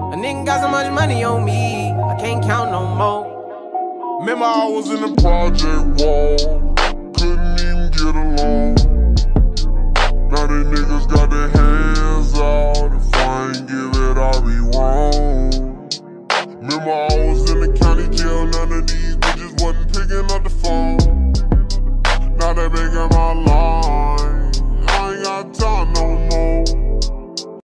A nigga got so much money on me, I can't count no more. Remember I was in the project, whoa.